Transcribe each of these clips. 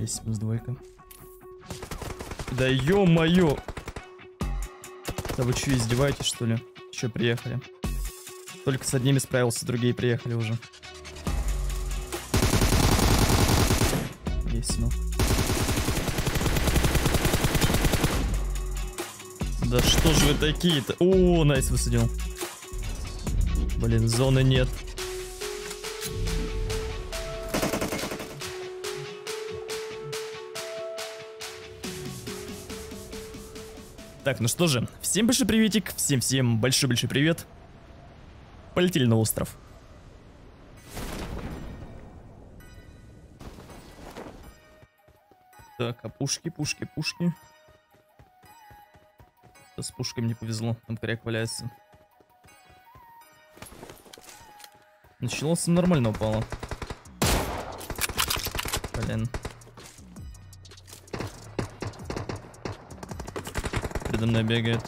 Есть минус двойка. Да ё-моё! Да вы что, издеваетесь, что ли? Еще приехали. Только с одними справился, другие приехали уже. Есть ног. Да что же вы такие-то? О, найс высадил. Блин, зоны нет. Так, ну что же, всем большой приветик, всем большой-большой привет. Полетели на остров. Так, а пушки. С пушками не повезло, там коряк валяется. Началось нормально упало. Блин. Передо мной бегает.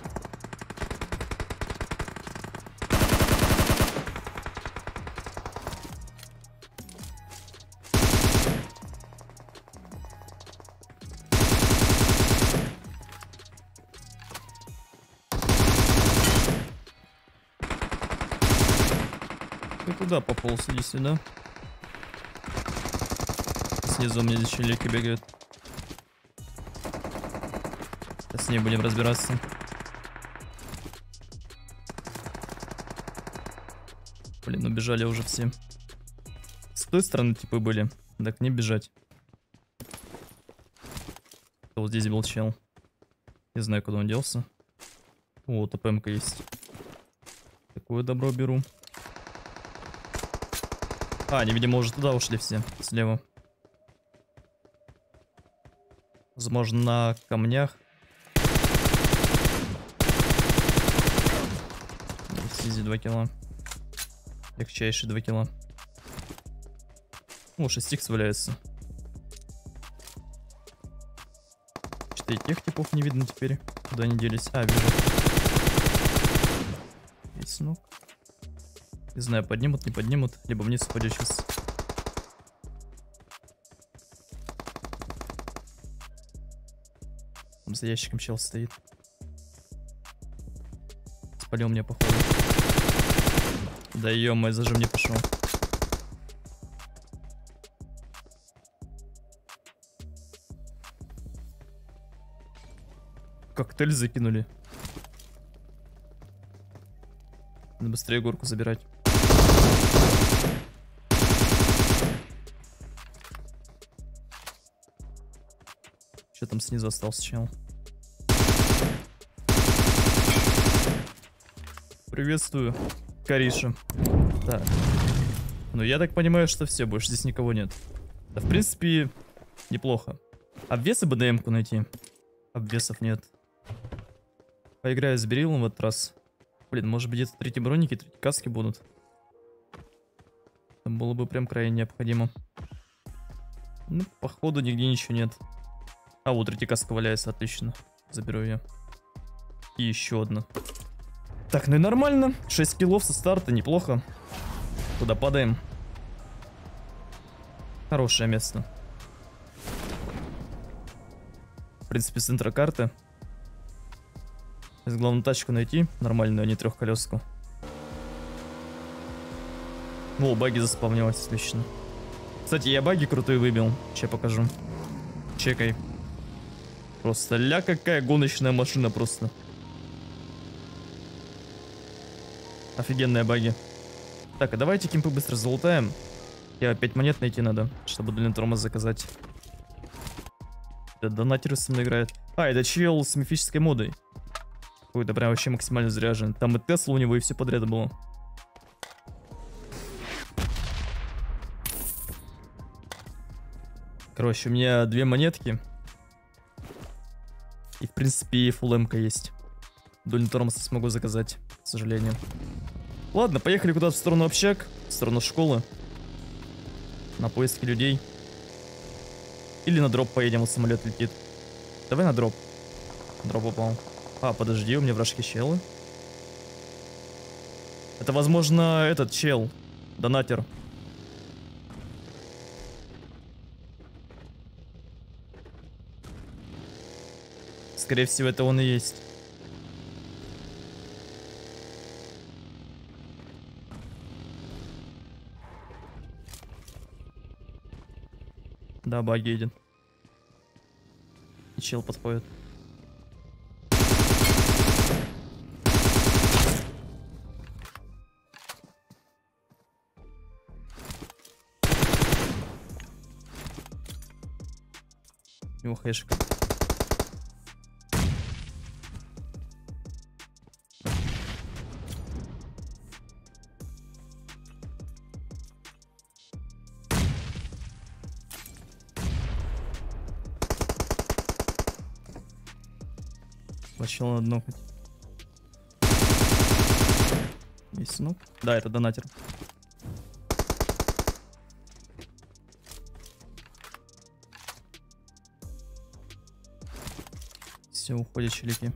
Ты куда пополз? Иди сюда. Снизу у меня здесь челики бегают. С ней будем разбираться. Блин, убежали уже все. С той стороны типы были. Так не бежать. Вот здесь был чел. Не знаю, куда он делся. О, ТПМ-ка есть. Такое добро беру. А, они, видимо, уже туда ушли все. Слева. Возможно, на камнях. Изи 2 кило. Легчайшие 2 кило. О, 6х валяется. Что-то и тех типов не видно теперь. Куда они делись? А, вижу. Есть ног. Не знаю, поднимут, не поднимут. Либо вниз упадет сейчас. Там за ящиком чел стоит. Спалил мне, походу. Да ё-моё, зажим не пошел. Коктейль закинули. Надо быстрее горку забирать. Что там снизу остался чел? Приветствую, Кариша. Так. Ну, я так понимаю, что все, больше здесь никого нет. Да, в принципе, неплохо. Обвесы бы ДМ-ку найти. Обвесов нет. Поиграю с Берилом в этот раз. Блин, может быть где-то третьи броники, третьи каски будут. Там было бы прям крайне необходимо. Ну, походу нигде ничего нет. А, вот третья каска валяется, отлично. Заберу ее. И еще одна. Так, ну и нормально. 6 киллов со старта, неплохо. Туда падаем. Хорошее место. В принципе, с центра карты. Главное тачку найти. Нормальную, а не трехколеску. О, баги заспавнилось, отлично. Кстати, я баги крутые выбил. Сейчас покажу. Чекай. Просто ля какая гоночная машина просто. Офигенные баги. Так, а давайте кемпы быстро залутаем. Я 5 монет найти надо, чтобы длинный тормоз заказать. Это донатеры со мной играет. А, это чел с мифической модой. Какой-то прям вообще максимально заряжен. Там и Тесла у него, и все подряд было. Короче, у меня 2 монетки. И, в принципе, фулл МК есть. Дульный тормоз смогу заказать, к сожалению. Ладно, поехали куда-то в сторону общак, в сторону школы. На поиски людей. Или на дроп поедем, вот самолет летит. Давай на дроп. Дроп упал. А, подожди, у меня вражки челы. Это, возможно, этот чел. Донатер. Скорее всего, это он и есть. Да, баги едет. И чел подходит. У него хэшик. Почел на дно хоть. Есть, ну. Да, это донатер. Все, уходят челики.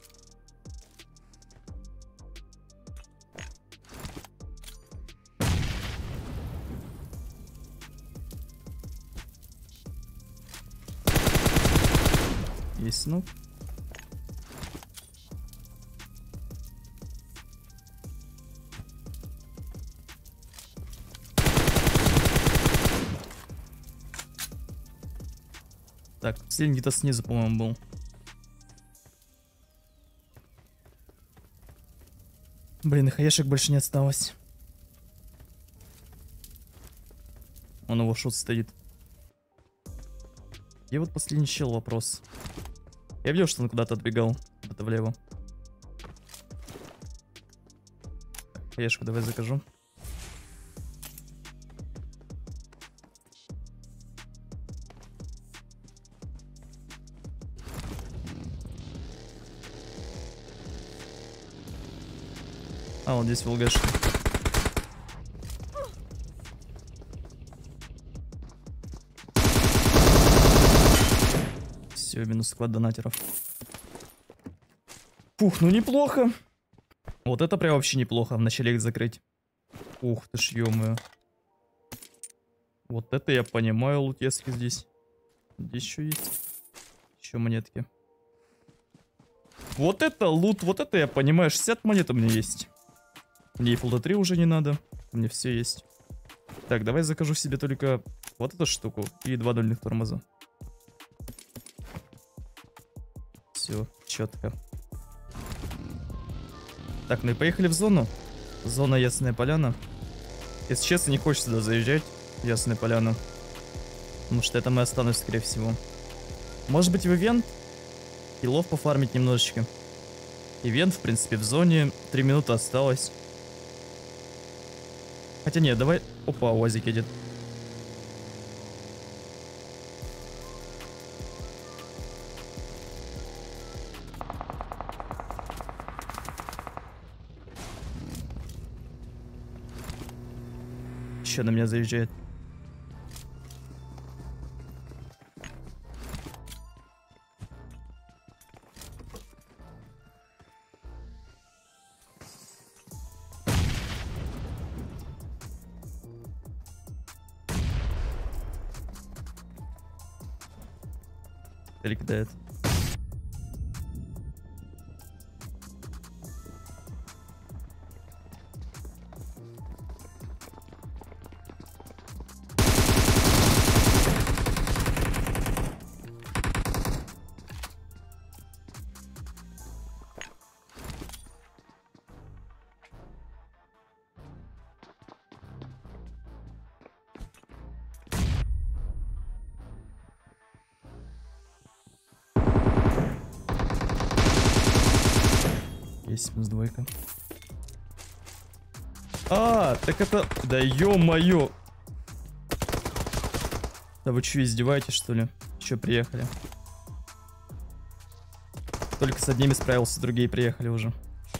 Есть, ну. Так, последний где-то снизу, по-моему, был. Блин, и хаешек больше не осталось. Он его шут стоит. И вот последний чел вопрос. Я видел, что он куда-то отбегал. Куда-то влево. Так, хаешку давай закажу. А, вот здесь ВЛГшка. Все, минус склад донатеров. Фух, ну неплохо. Вот это прям вообще неплохо, вначале их закрыть. Ух ты ж, ё-моё. Вот это я понимаю, лутески здесь. Здесь еще есть. Еще монетки. Вот это лут, вот это я понимаю, 60 монет у меня есть. Мне и FLT3 уже не надо. Мне все есть. Так, давай закажу себе только вот эту штуку и 2 дульных тормоза. Все, четко. Так, ну и поехали в зону. Зона Ясная Поляна. Если честно, не хочется сюда заезжать. Ясная Поляна. Потому что это мы останусь, скорее всего. Может быть, в ивент? Киллов пофармить немножечко. Ивент, в принципе, в зоне. 3 минуты осталось. Хотя нет, давай... Опа, УАЗик едет. Еще на меня заезжает. Кидает. Есть минус двойка. А, так это... Да ё-моё. Да вы что, издеваетесь, что ли? Че, приехали? Только с одними справился, другие приехали уже.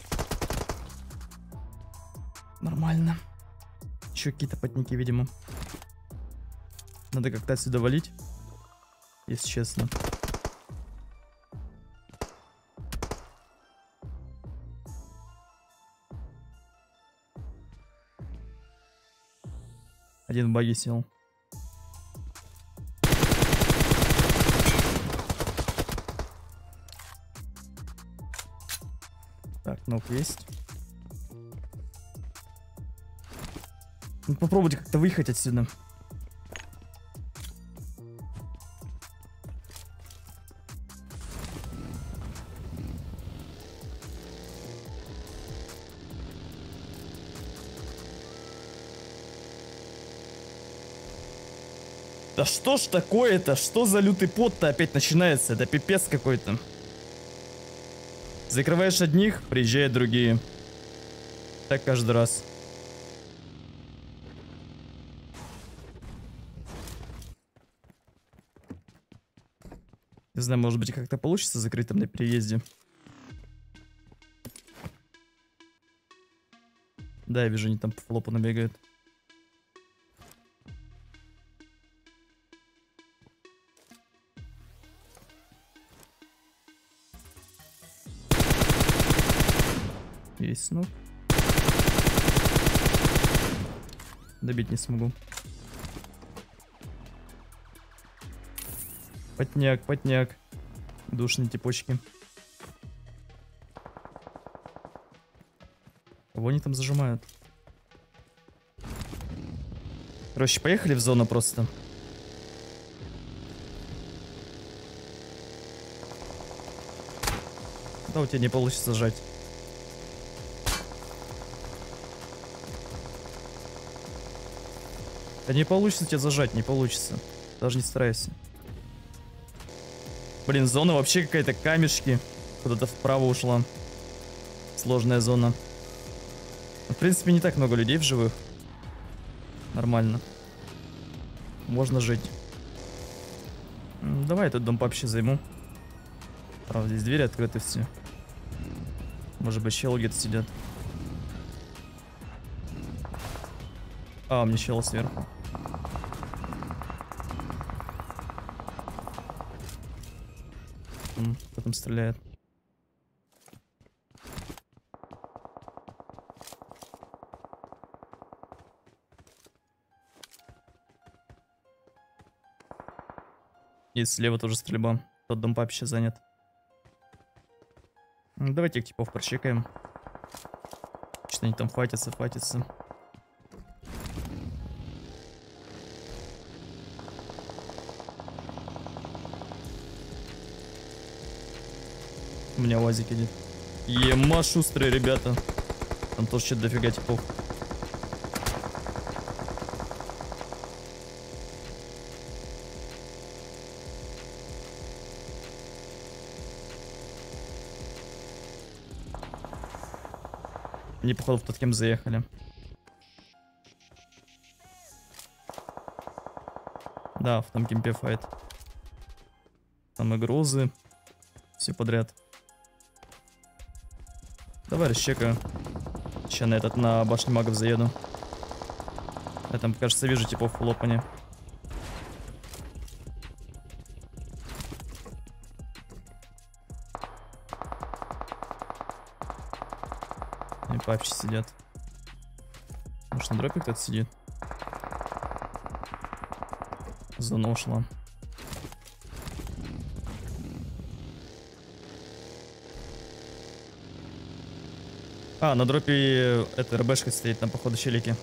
Нормально. Еще какие-то потники, видимо. Надо как-то отсюда валить, если честно. Один в баги сел. ног есть. Ну, попробуйте как-то выехать отсюда. Да что ж такое-то? Что за лютый пот-то опять начинается? Это пипец какой-то. Закрываешь одних, приезжают другие. Так каждый раз. Не знаю, может быть, как-то получится закрыть там на переезде. Да, я вижу, они там по флопу набегают. Есть, ну. Добить не смогу. Потняк, потняк. Душные типочки. Кого они там зажимают? Короче, поехали в зону просто. Да, у тебя не получится зажать. Да не получится тебя зажать, не получится. Даже не старайся. Блин, зона вообще какая-то камешки. Куда-то вправо ушла. Сложная зона. В принципе, не так много людей в живых. Нормально. Можно жить. Давай этот дом вообще займу. Правда, здесь двери открыты все. Может быть, чел где-то сидят. А, у меня чел сверху. Кто там стреляет? И слева тоже стрельба. Тот дом вообще занят. Давайте их типов прочекаем. Что они там фатятся. У меня УАЗик идет. Ема, шустрые ребята. Там тоже что-то дофига типов. Они, походу, в тот кем заехали. Да, в том кемпе файт. Там и грузы. Все подряд. Давай расчекаю. Сейчас на этот, на башню магов заеду. Я там, кажется, вижу типов в лопане. Они вообще сидят. Может, на дропе кто-то сидит? Зона ушла. А, на дропе эта РБшка стоит, там, походу, челики.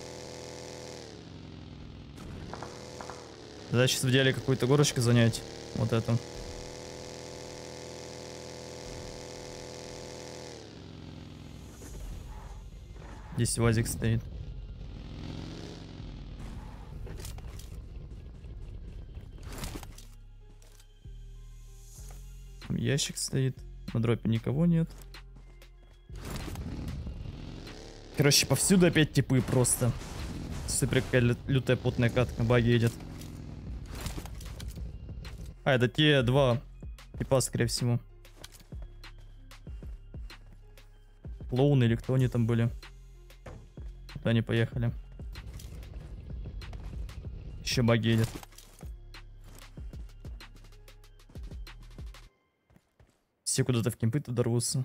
Да, сейчас в идеале какую-то горочку занять. Вот эту. Здесь УАЗик стоит. Там ящик стоит. На дропе никого нет. Короче, повсюду опять типы просто. Супер какая лютая потная катка, баги едет. А, это те два типа, скорее всего. Клоуны или кто они там были. Куда они поехали. Еще баги едет. Все куда-то в кемпы туда рвутся.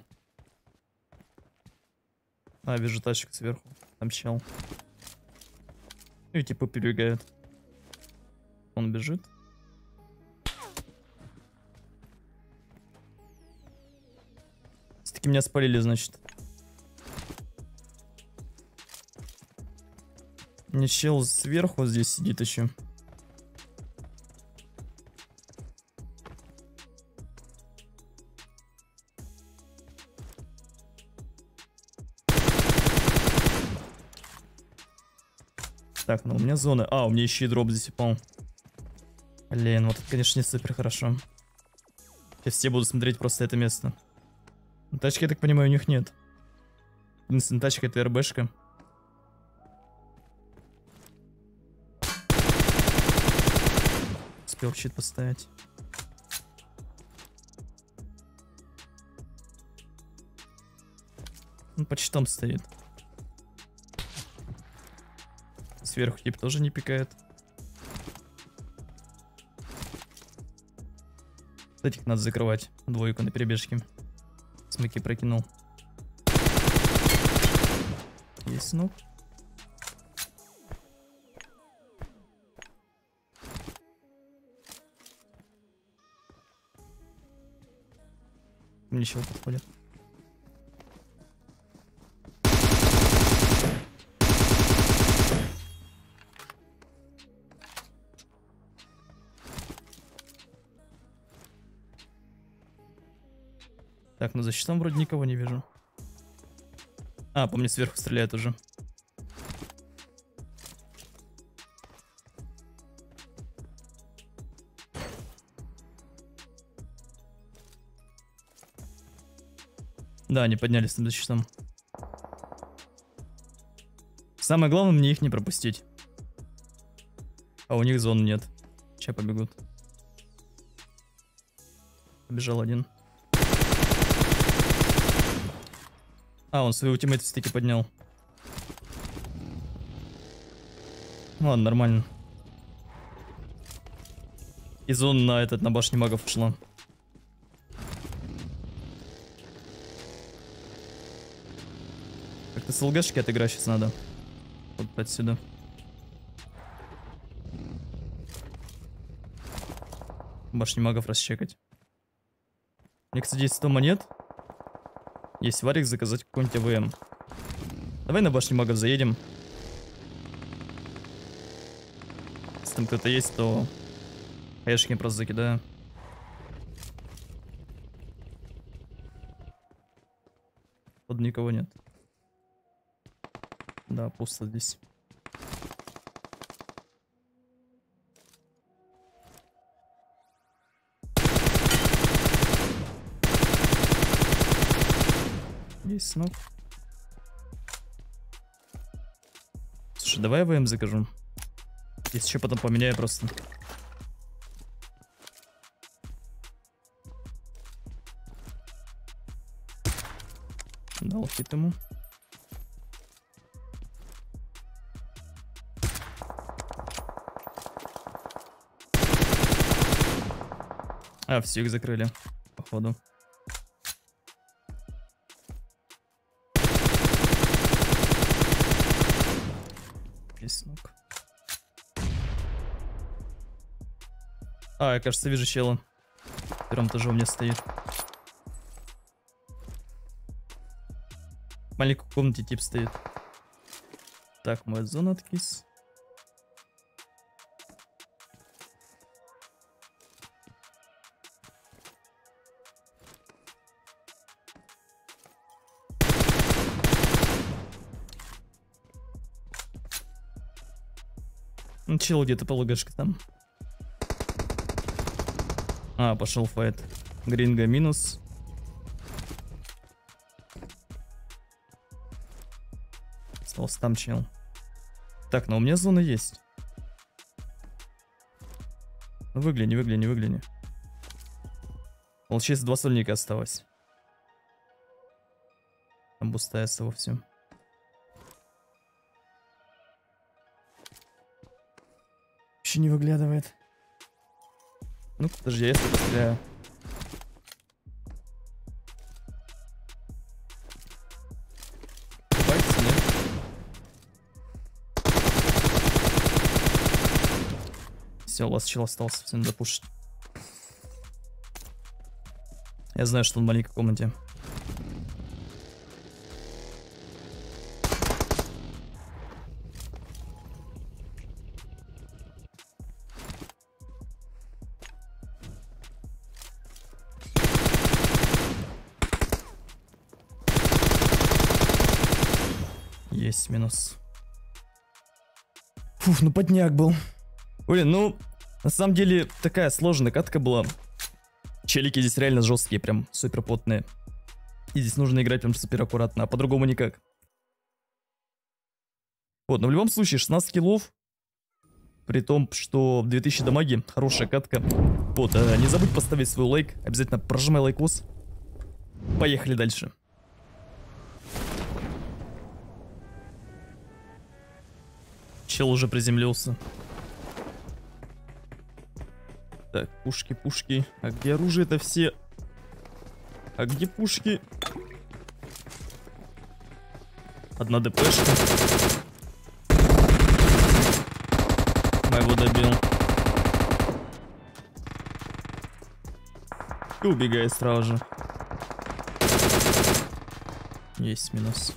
А, вижу тачку сверху. Там чел. И типа перебегают. Он бежит. Все-таки меня спалили, значит. Не, чел сверху здесь сидит еще. Так, ну у меня зона. А, у меня еще и дроп здесь упал. Блин, вот это, конечно, не супер хорошо. Сейчас все будут смотреть просто это место. Тачки, я так понимаю, у них нет. Единственная тачка — это РБшка. Успел щит поставить. Он по щитам стоит. Сверху тип тоже не пикает. Этих надо закрывать. Двойку на перебежке. Смоки прокинул. Есть снуп. Мне чел подходит. Так, ну за щитом вроде никого не вижу. А, по мне сверху стреляют уже. Да, они поднялись там за щитом. Самое главное, мне их не пропустить. А у них зон нет. Сейчас побегут. Побежал один. А, он свой ультимейт в стике поднял. Ладно, нормально. И зона на башне магов ушла. Как-то с ЛГшки отыграть сейчас надо. Вот отсюда. Башни магов расчекать. Мне, кстати, есть 100 монет. Есть варик, заказать какой-нибудь АВМ. Давай на башню магов заедем. Если там кто-то есть, то хаешки просто закидаю. Тут никого нет. Да, пусто здесь. Есть сноп. Слушай, давай я ВМ закажу. Если что, потом поменяю просто. Дал хит ему. А, все, их закрыли, походу. Есть ног. А, я, кажется, вижу чела. В первом тоже у меня стоит. В маленькой комнате тип стоит. Так, мой зона откис. Ну, чел где-то по логашке там. А, пошел файт. Гринга минус. Остался там чел. Так, но у меня зона есть. Ну, выгляни, выгляни, выгляни. Получается, 2 сольника осталось. Там пустая с того все. Вообще не выглядывает. Ну, подожди, я если постреляю. Байтится, нет? Все, ласт чел остался, все надо пушить. Я знаю, что он в маленькой комнате. Есть минус. Фух, ну подняк был. Блин, ну, на самом деле, такая сложная катка была. Челики здесь реально жесткие, прям супер потные. И здесь нужно играть прям супер аккуратно, а по-другому никак. Вот, но в любом случае, 16 киллов. При том, что в 2000 дамаги, хорошая катка. Вот, не забудь поставить свой лайк. Обязательно прожимай лайкос. Поехали дальше. Чел уже приземлился. Так, пушки, пушки. А где оружие-то все? А где пушки? Одна ДПшка. Моего добил. И убегает сразу же. Есть минус.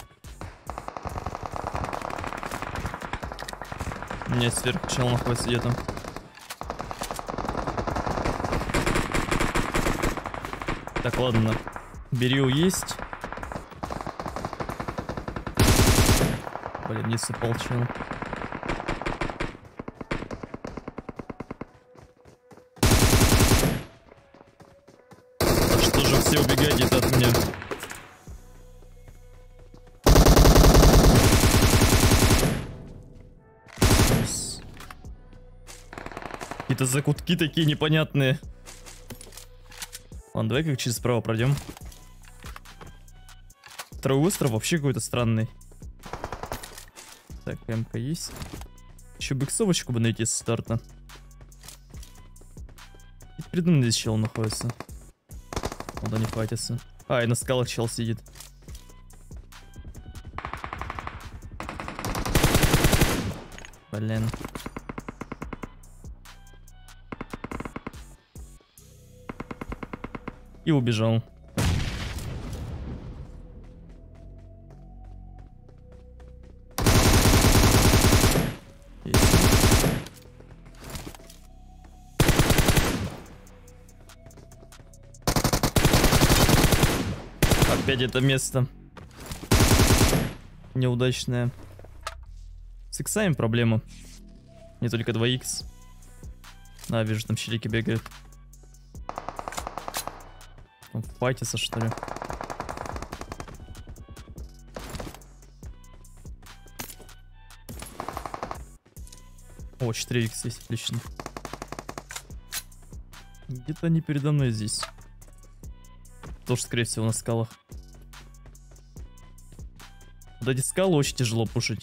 У меня сверху чел находится где-то. Так, ладно. Берил есть. Блин, вниз упал чел. А что же все убегаете от меня? Какие-то закутки такие непонятные. Ладно, давай как через справа пройдем. Второй остров вообще какой-то странный. Так, МК есть. Еще биксовочку бы найти с старта. И передо мной здесь чел находится. Вот они файтятся. А, и на скалах чел сидит. Блин. И убежал. Есть. Опять это место неудачное. С иксами проблема. Не только 2х. А, вижу, там щелики бегают. Он файтится, что ли? О, 4х есть, отлично. Где-то они передо мной здесь. Тоже, скорее всего, на скалах. Вот эти скалы очень тяжело пушить.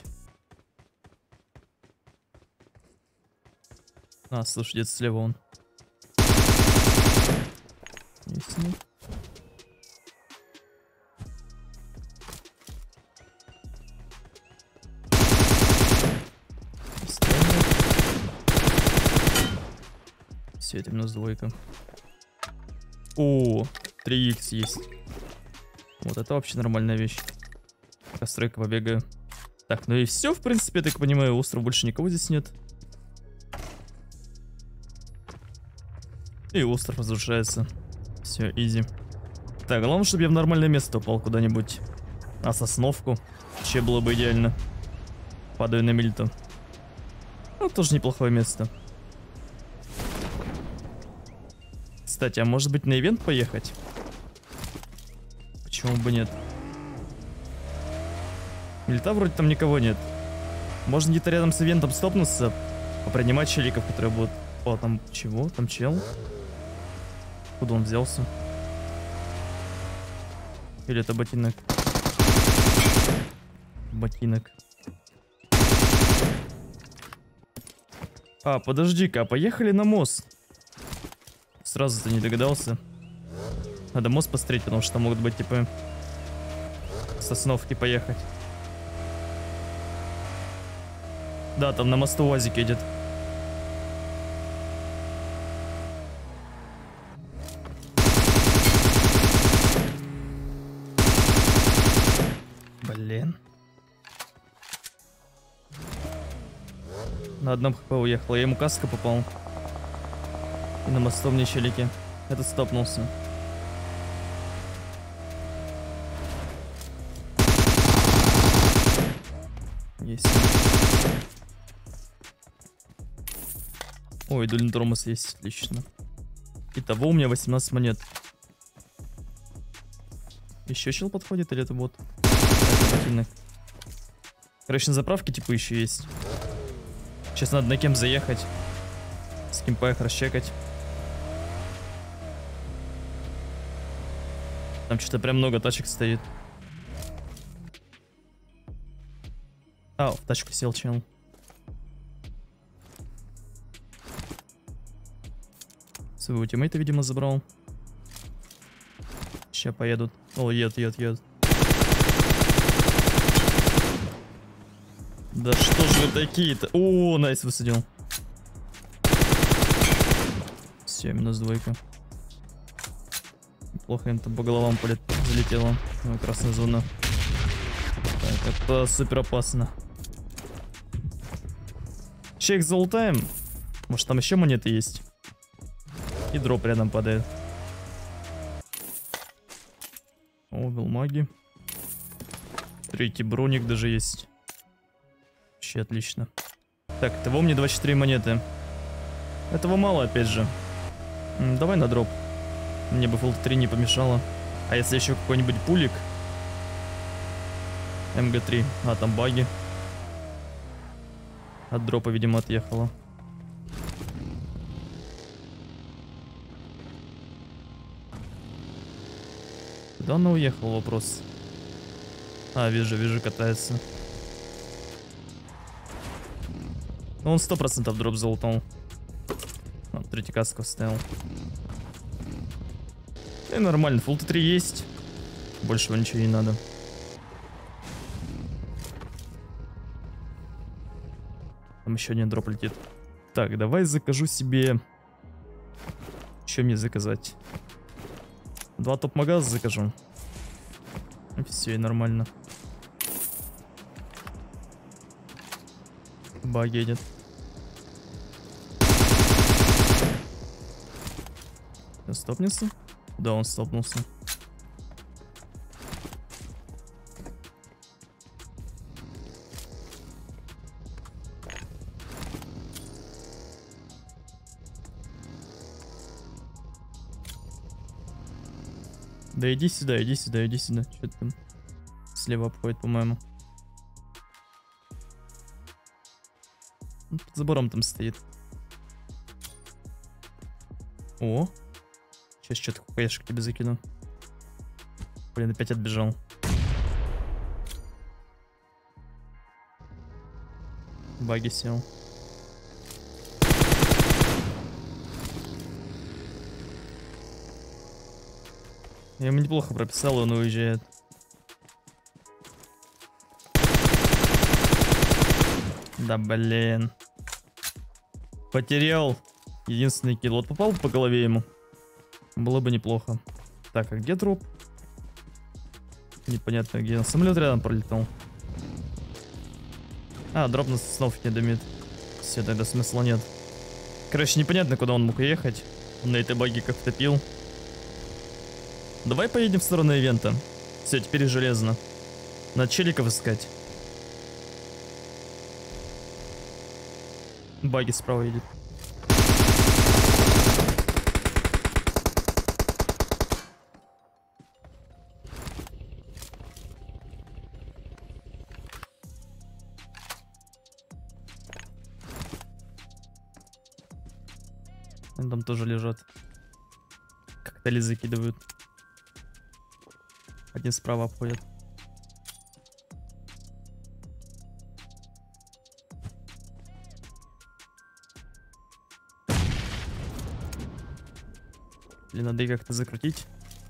А, слушай, где-то слева он. Есть, нет. Все, это минус двойка. О, 3х есть. Вот это вообще нормальная вещь. Постройка, побегаю. Так, ну и все, в принципе, я так понимаю, остров больше никого здесь нет. И остров разрушается. Все, изи. Так, главное, чтобы я в нормальное место упал куда-нибудь. А сосновку. Вообще было бы идеально. Падаю на Мильтон. Ну, тоже неплохое место. Кстати, а может быть на ивент поехать? Почему бы нет? Мильта вроде там никого нет. Можно где-то рядом с ивентом стопнуться, попринимать челиков, которые будут... О, там чего? Там чел? Куда он взялся? Или это ботинок? Ботинок. А, подожди-ка, а поехали на мост. Сразу-то не догадался. Надо мост посмотреть, потому что там могут быть, типа, сосновки поехать. Да, там на мосту УАЗик едет. Блин. На одном хп уехал. Я ему каска попал. И на мосту мне челики. Этот стопнулся. Ой, дульный тормоз есть, отлично. Итого у меня 18 монет. Еще чел подходит или это бот? Это ботинок. Короче, на заправке типа еще есть. Сейчас надо на кем заехать. С кем поехать расчекать. Там что-то прям много тачек стоит. А, в тачку сел чел. Своего тиммейта, видимо, забрал. Сейчас поедут. О, едут. Да что ж вы такие-то? О, найс высадил. Все, минус двойка. Плохо им там по головам залетело. Ну, красная зона. Так, это супер опасно. Сейчас их залутаем. Может, там еще монеты есть. И дроп рядом падает. О, велмаги. Третий броник даже есть. Вообще отлично. Так, того мне 24 монеты. Этого мало, опять же. Давай на дроп. Мне бы фулт 3 не помешало. А если еще какой-нибудь пулик? МГ3. А, там баги. От дропа, видимо, отъехала. Куда она уехала, вопрос? А, вижу, катается. Ну, он 100% дроп залутал. Вот, третий каску вставил. И нормально, фулл 3 есть. Большего ничего не надо. Там еще один дроп летит. Так, давай закажу себе... Что мне заказать? 2 топ-магаза закажу. Все, и нормально. Баг едет. Он стопнется? Да, он стопнулся. Да иди сюда. Что ты там? Слева обходит, по-моему. Под забором там стоит. О! Сейчас что-то хукаешек тебе закину. Блин, опять отбежал. Баги сел. Я ему неплохо прописал, он уезжает. Да блин. Потерял единственный килл. Вот попал по голове ему. Было бы неплохо. Так, а где труп? Непонятно где. Самолет рядом пролетал. А, дроп на сосновке дымит. Все, тогда смысла нет. Короче, непонятно, куда он мог уехать. Он на этой баге как-то пил. Давай поедем в сторону ивента. Все, теперь железно. Надо челиков искать. Баги справа едет. Они там тоже лежат. Коктейли закидывают. Один справа обходит. Или надо их как-то закрутить?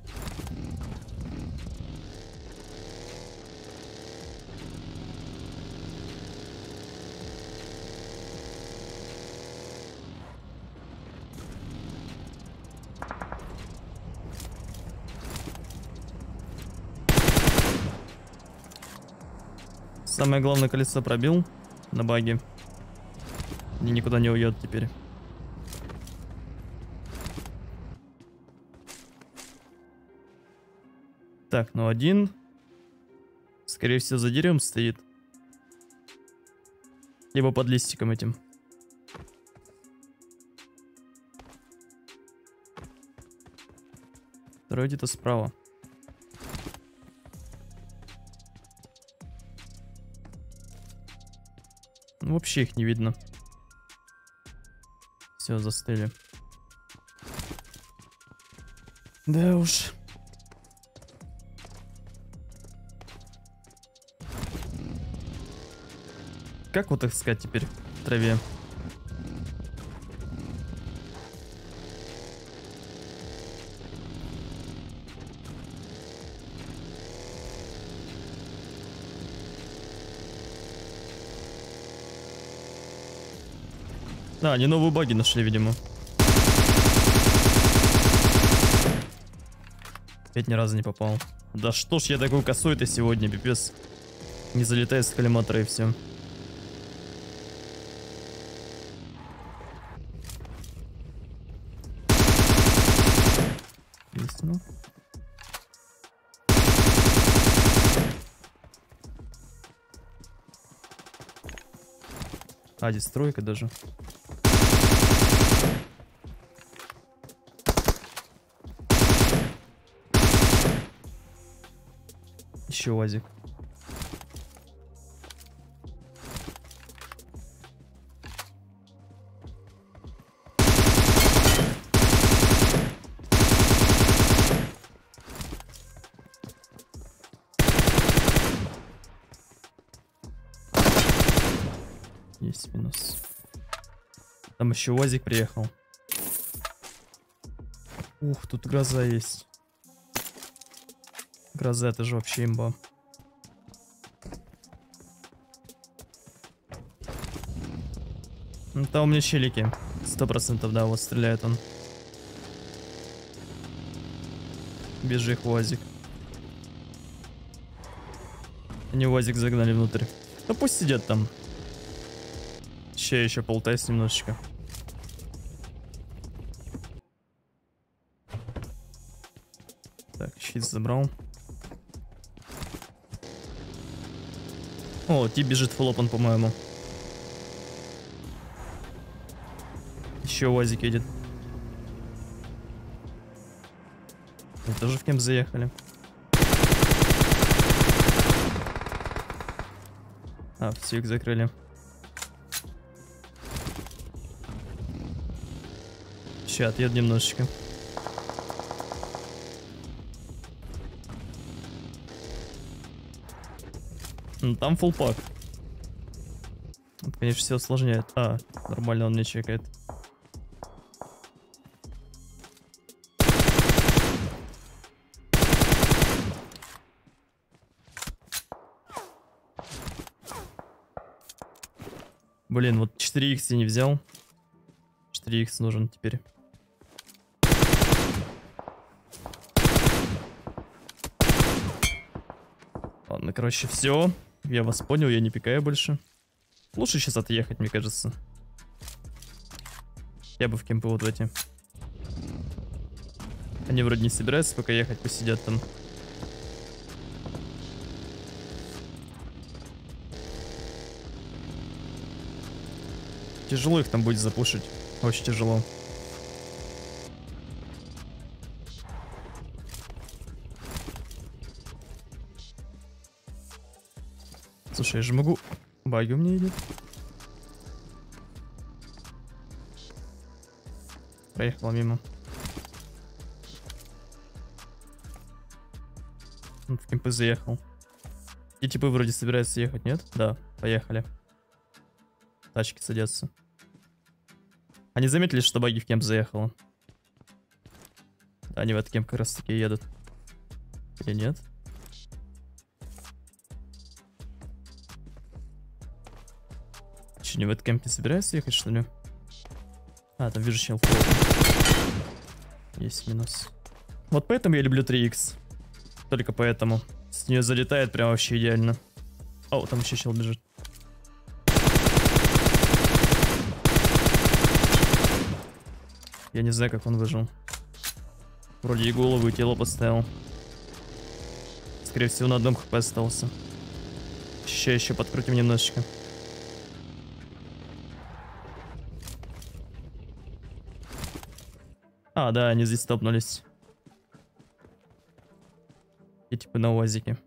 Самое главное, колесо пробил на баге. И никуда не уйдет теперь. Так, ну один. Скорее всего, за деревом стоит. Либо под листиком этим. Второй где-то справа. Ну, вообще их не видно. Все, застыли. Да уж. Как вот их искать теперь в траве? А, они новые баги нашли, видимо. Опять ни разу не попал. Да что ж я такой косой-то сегодня, пипец. Не залетает с коллиматора и все. Есть, ну. А, здесь тройка даже. Еще УАЗик. Есть минус. Там еще УАЗик приехал. Ух, тут гроза есть. Гроза, это же вообще имба. Ну, там у меня челики. 100%, да, вот стреляет он. Бежи их, УАЗик. Они УАЗик загнали внутрь. Да пусть сидят там. Еще полтайс немножечко. Так, щит забрал. О, тип бежит флопан, по-моему. Еще УАЗик едет. Мы тоже в кемп заехали. А, все их закрыли. Сейчас отъеду немножечко. Ну, там фулпак. Это, конечно, все усложняет. А, нормально он не чекает. Блин, вот 4х я не взял. 4х нужен теперь. Ладно, короче, все. Я вас понял, я не пикаю больше. Лучше сейчас отъехать, мне кажется. Я бы в кемпы вот в эти. Они вроде не собираются пока ехать, посидят там. Тяжело их там будет запушить. Очень тяжело. Слушай, я же могу... Баги у меня идет. Проехала мимо. Он в кемпы заехал. И типы вроде собираются ехать, нет? Да, поехали. Тачки садятся. Они заметили, что баги в кемп заехала? Да, они в этот кемп как раз таки едут. Или нет? Че, не в этот кемп не собираются ехать, что ли? А, там вижу чел. Есть минус. Вот поэтому я люблю 3х. Только поэтому. С нее залетает прям вообще идеально. О, там еще чел бежит. Я не знаю, как он выжил. Вроде и голову, и тело поставил. Скорее всего, на одном хп остался. Еще подкрутим немножечко. А, да, они здесь стопнулись. И типа на УАЗике.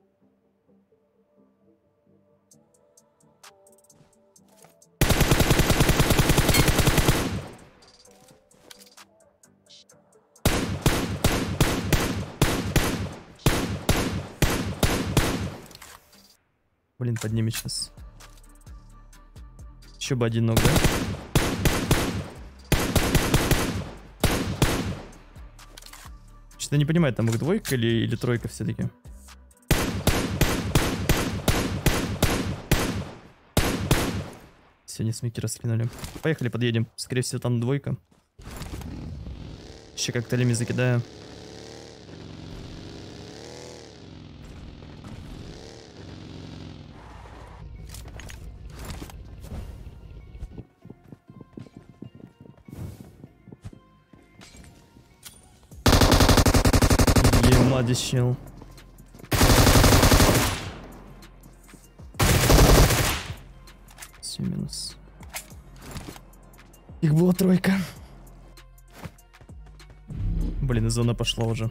Блин, поднимет сейчас. Еще бы один ног, да? Что-то не понимаю, там их двойка или тройка все-таки. Сегодня смеки раскинули. Поехали, подъедем. Скорее всего, там двойка. Еще коктейлями закидаю. Ема, чел. Все, минус. Их была тройка. Блин, и зона пошла уже.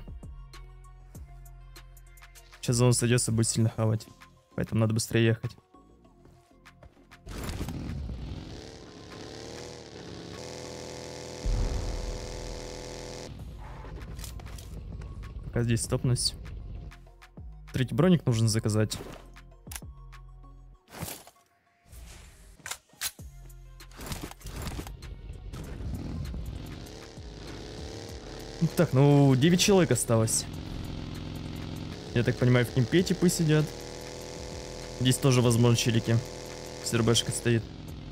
Сейчас зона сойдется, будет сильно хавать. Поэтому надо быстрее ехать. Пока здесь стопнусь. Третий броник нужно заказать. Так, ну 9 человек осталось. Я так понимаю, в кемпе типы сидят. Здесь тоже возможно челики. С РБшкой стоит.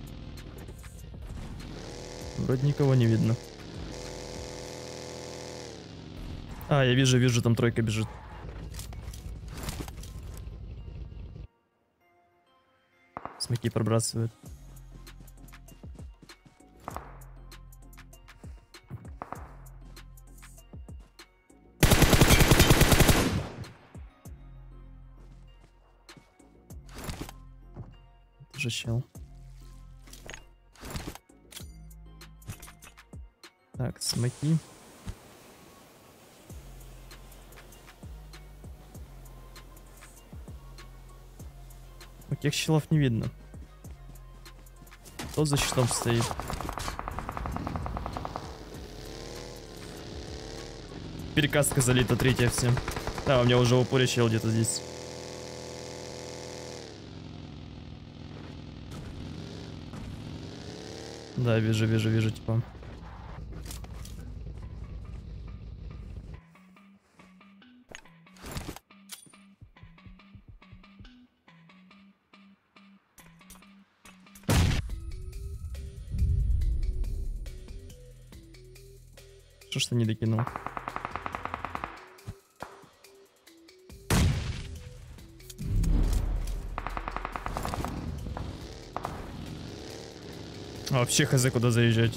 Вроде никого не видно. А, я вижу, там тройка бежит. Смоки пробрасывают. Тоже чел. Так, смоки. Таких щелов не видно. Тот за щитом стоит. Перекастка залита, третья всем. Да, у меня уже в упоре чел где-то здесь. Да, вижу, типа. Что не докинул? А вообще хз куда заезжать?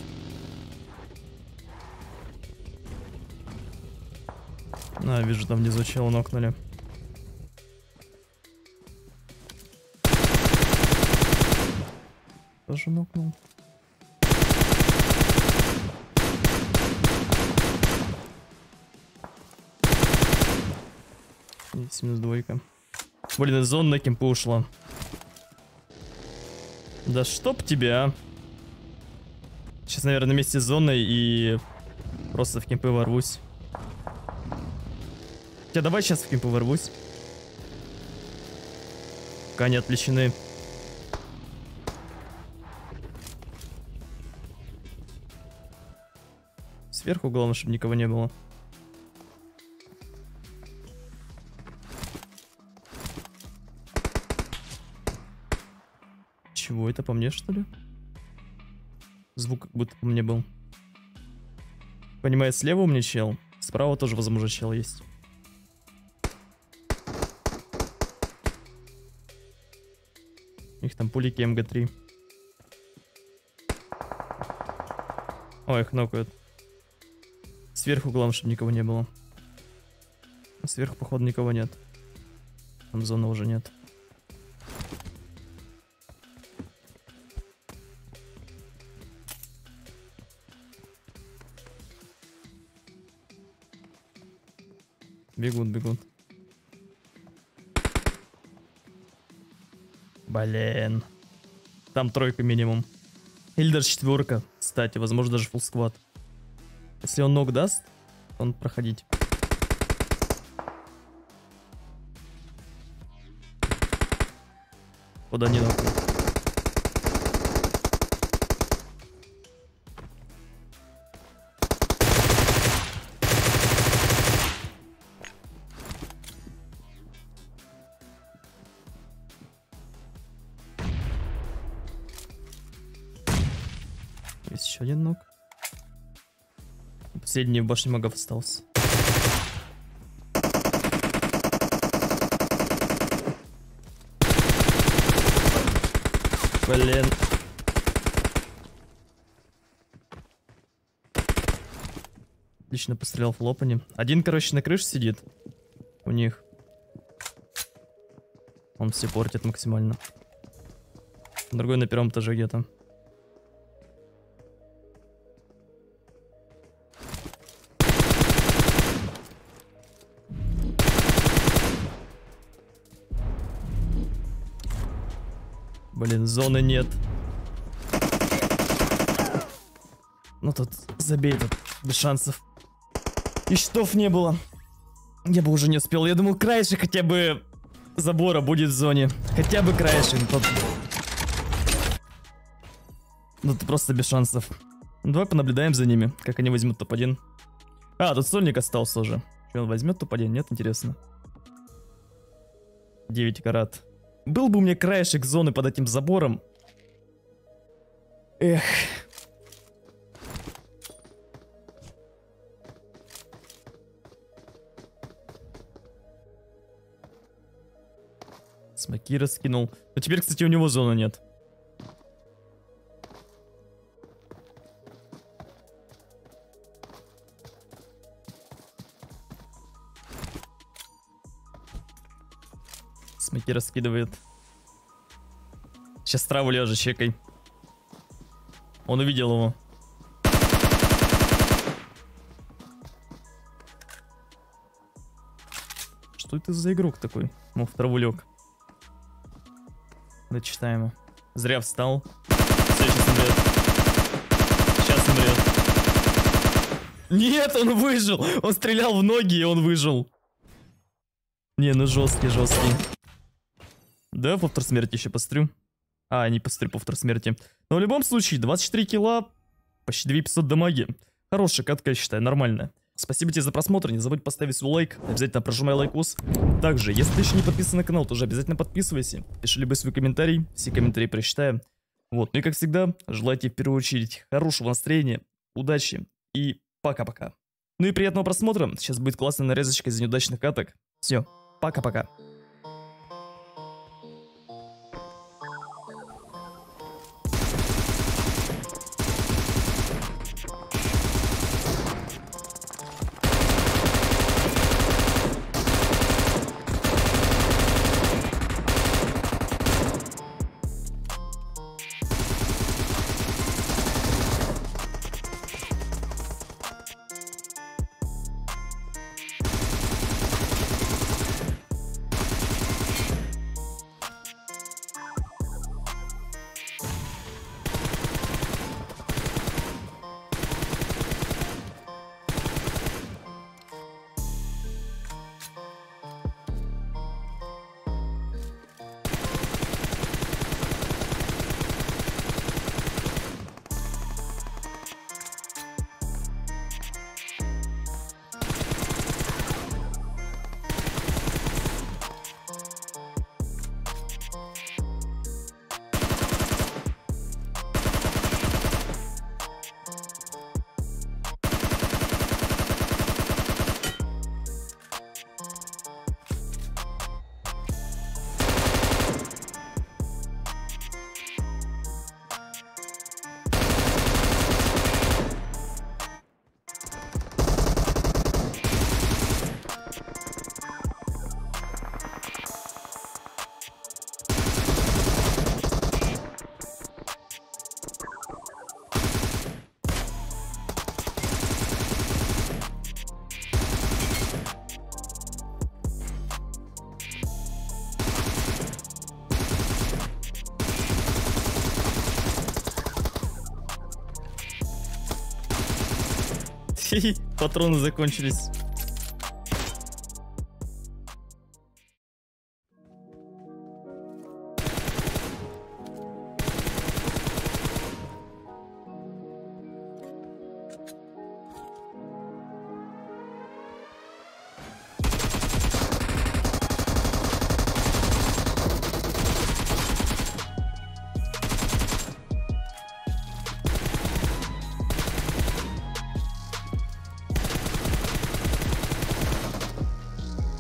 А, вижу, там внизу чела нокнули. Тоже нокнул. Есть минус двойка. Блин, из зон на кемпу ушла. Да чтоб тебя. Сейчас, наверное, вместе с зоной и просто в кемпы ворвусь. Хотя давай сейчас в кемпы ворвусь. Пока они отвлечены. Сверху главное, чтобы никого не было. Чего это, по мне, что ли? Звук как будто по мне был. Понимает, слева у меня чел. Справа тоже, возможно, чел есть. У них там пулики МГ3. О, их нокают. Сверху главное, чтобы никого не было. Сверху, походу, никого нет. Там зоны уже нет. Бегут. Блин. Там тройка минимум. Или даже четверка. Кстати, возможно, даже фулл сквад. Если он ног даст, он проходить. Куда не нахуй. Есть еще один ног. Последний в башне магов остался. Блин. Отлично пострелял в лопане. Один, короче, на крыше сидит. У них. Он все портит максимально. Другой на первом этаже где-то. Блин, зоны нет. Ну тут забей тут, без шансов. И щитов не было. Я бы уже не успел. Я думал, краешек хотя бы забора будет в зоне. Хотя бы краешек. Ну тут просто без шансов. Давай понаблюдаем за ними, как они возьмут топ-1. А, тут сольник остался уже. Что, он возьмет топ-1? Нет, интересно. 9 карат. Был бы у меня краешек зоны под этим забором. Эх. Смоки раскинул. Но теперь, кстати, у него зоны нет. Смоки раскидывает. Сейчас траву лежа, чекай. Он увидел его. Что это за игрок такой? Он в траву лег. Дочитаем его. Зря встал. Все, сейчас умрет. Сейчас умрет. Нет, он выжил. Он стрелял в ноги, и он выжил. Не, ну жесткий, жесткий. Да, повтор смерти еще пострю. А, не пострю повтор смерти. Но в любом случае, 24 килла, почти 2500 дамаги. Хорошая катка, я считаю, нормальная. Спасибо тебе за просмотр, не забудь поставить свой лайк, обязательно прожимай лайкос. Также, если ты еще не подписан на канал, то уже обязательно подписывайся. Пиши любой свой комментарий, все комментарии прочитаю. Вот, ну и как всегда, желаю тебе в первую очередь хорошего настроения, удачи и пока-пока. Ну и приятного просмотра, сейчас будет классная нарезочка из неудачных каток. Все, пока-пока. Патроны закончились.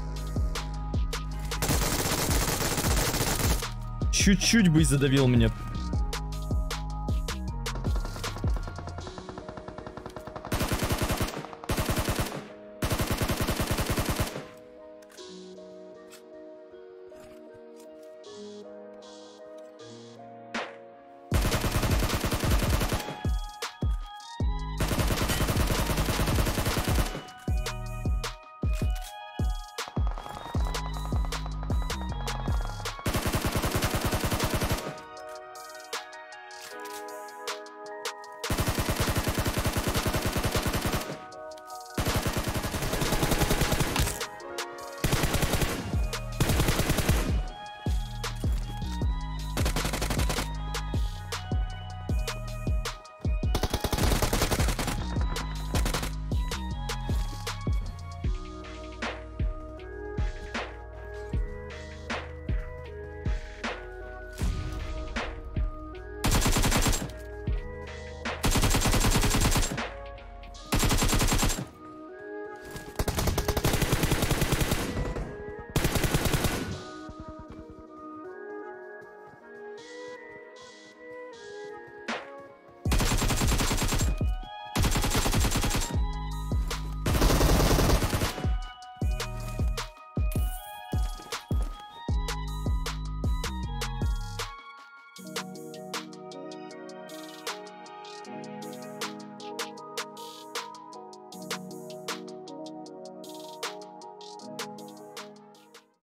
Чуть-чуть бы и задавил меня.